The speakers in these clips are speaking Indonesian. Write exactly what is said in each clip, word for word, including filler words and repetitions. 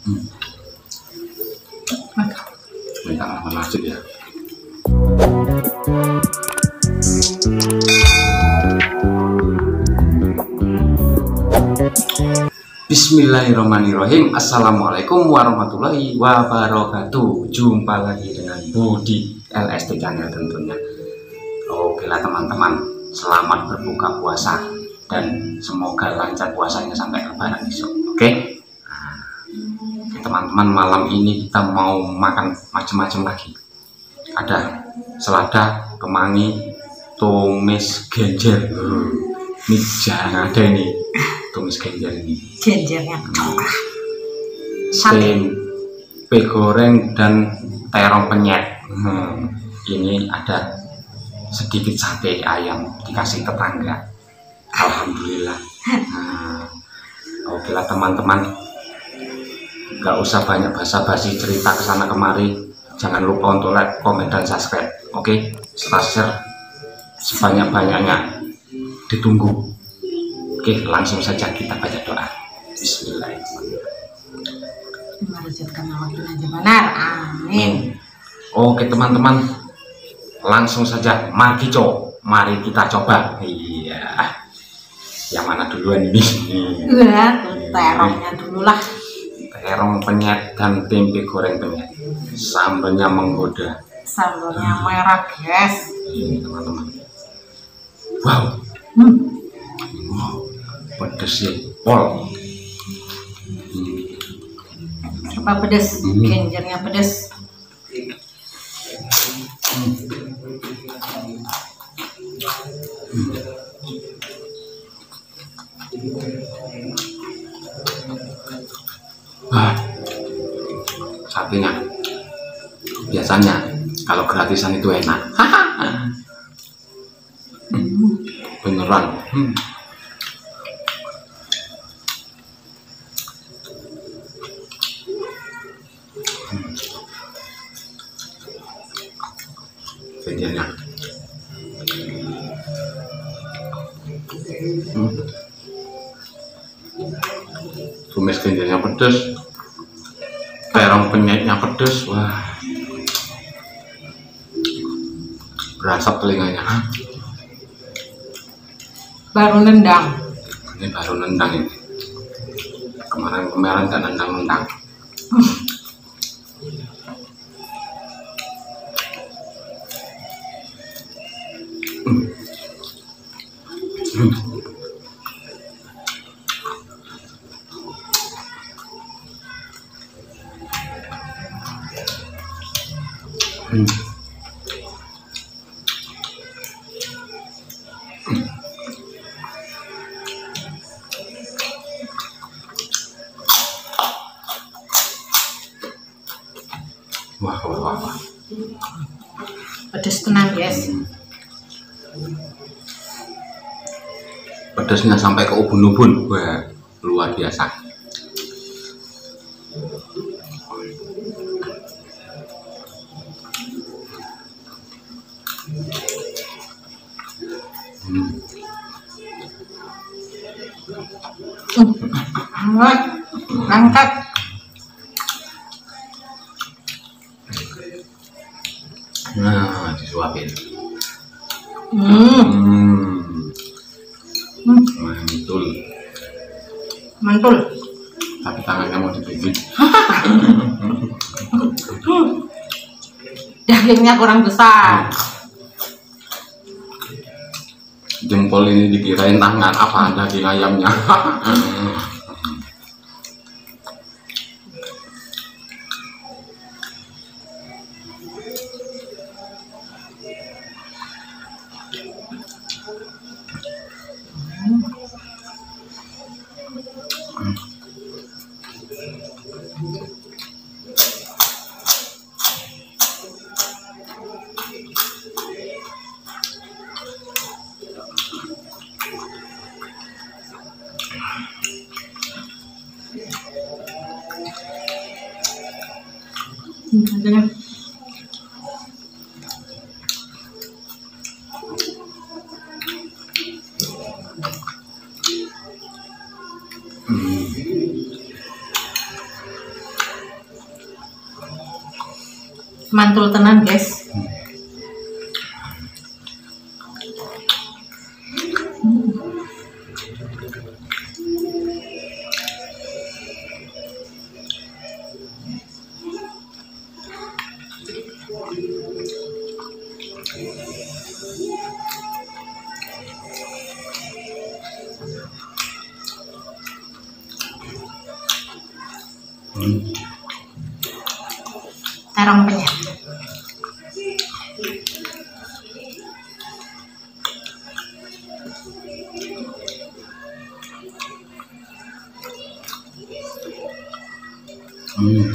Hmm. Minta nama nasi ya. Bismillahirrahmanirrahim. Assalamualaikum warahmatullahi wabarakatuh. Jumpa lagi dengan Budi L S T Channel tentunya. Oke lah teman-teman, selamat berbuka puasa dan semoga lancar puasanya sampai lebaran besok. Oke. Nah, teman-teman, malam ini kita mau makan macam-macam lagi. Ada selada, kemangi, tumis genjer. Ini jarang ada ini. Tumis genjer ini, genjernya coklat, tempe goreng dan terong penyet. Hmm, ini ada sedikit sate ayam dikasih tetangga. Alhamdulillah. Nah, oke lah teman-teman, nggak usah banyak basa-basi cerita kesana kemari. Jangan lupa untuk like, komen, dan subscribe. Oke, setelah share sebanyak-banyaknya ditunggu. Oke, langsung saja kita baca doa. Bismillahirrahmanirrahim. Amin. Oke teman-teman, langsung saja mari co, mari kita coba. Iya, yang mana duluan ini? Iya, terongnya dulu lah. Terong penyet dan tempe goreng penyet. Sambalnya menggoda. Sambalnya merah, guys. Ini teman-teman. Wow. Hmm. Wow. Pedes ya, pol. Apa pedes? Hmm. Genjernya pedes. Hmm. Hmm. Wah, satenya biasanya kalau gratisan itu enak. Hmm. Beneran. Hmm. Genjernya, hmm. tumis genjernya pedes, terong penyetnya pedes. Wah, berasap telinganya. Baru nendang. Ini baru nendang ini. Kemarin-kemarin kan nendang-nendang. Hmm. Hmm. Hmm. Wah, wah, wah, wah. Pedes tenang, guys. Hmm. Pedesnya sampai ke ubun-ubun. Wah, luar biasa. Hmm. Hmm. Angkat. Nah, disuapin. Hmm. Hmm. Hmm. Mantul. Mantul. Tapi tangannya mau digigit. Dagingnya kurang besar. Jempol ini dikirain tangan, apa daging ayamnya. Hmm. Mantul tenan guys. Hmm. Terong penyet. Hmm.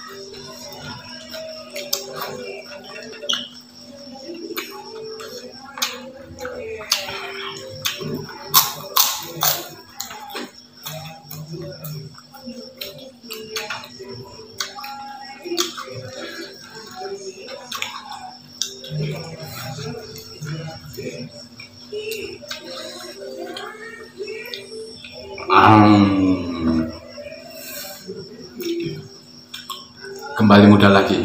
Hmm. Kembali muda lagi.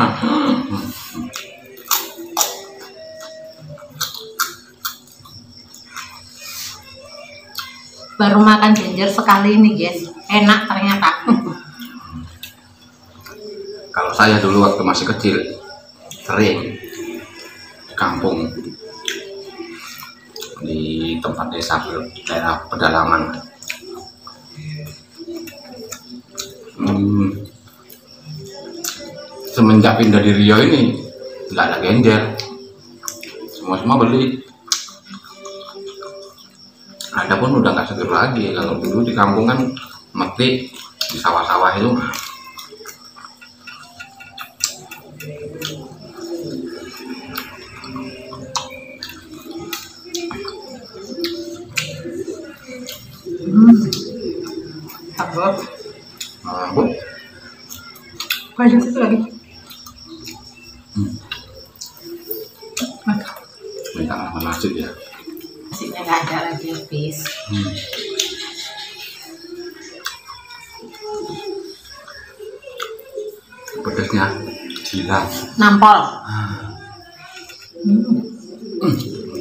Baru makan ginger sekali ini guys, enak ternyata. Kalau saya dulu waktu masih kecil sering di kampung di tempat desa daerah pedalaman. Hmm, semenjak pindah di Riau ini nggak ada genjer, semua semua beli. Ada pun udah nggak seger lagi. Kalau dulu di kampung kan metik di sawah-sawah itu. Hmm. Abang. Nah, Bu. Banyak satu lagi. Hmm. Makan. Minta nama nasi ya. Nasinya nggak ada lagi habis. Hmm. Pedasnya gila. Nampol. Ah. Hmm. Hmm.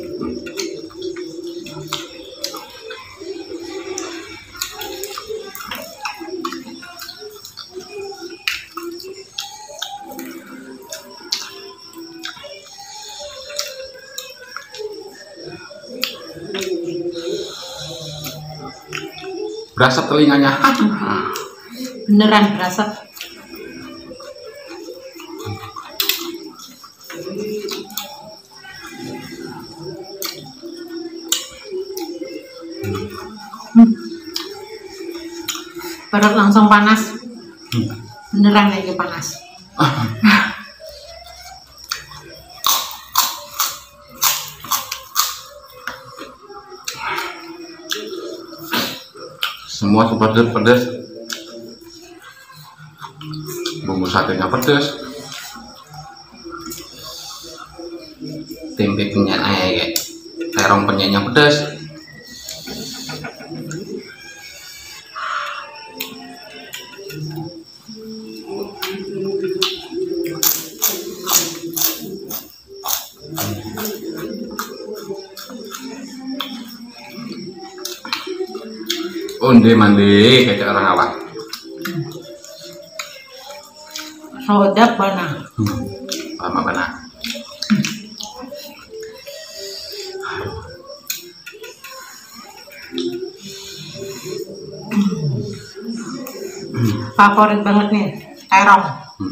Berasa telinganya. Beneran berasa. Hmm. Perut langsung panas. Hmm. Beneran lagi panas. Semua pedas-pedas, bumbu satenya pedas, tempe penyet eh terong penyetnya pedas. Onde mandi kayak orang awak. Soda mana? Hmm. Lama mana? Hmm. Favorit banget nih, terong. Hmm.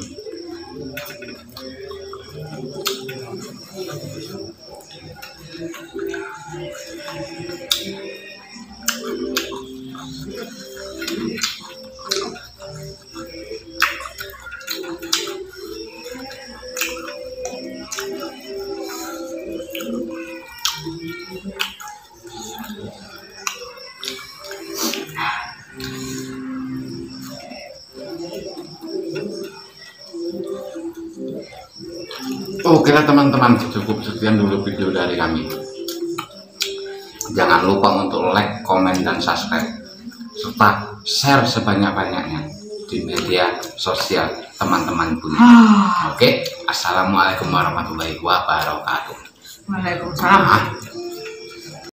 Oke lah teman-teman, cukup sekian dulu video dari kami. Jangan lupa untuk like, komen, dan subscribe serta share sebanyak-banyaknya. di media sosial teman-teman punya. Ah. Oke, assalamualaikum warahmatullahi wabarakatuh. Waalaikumsalam.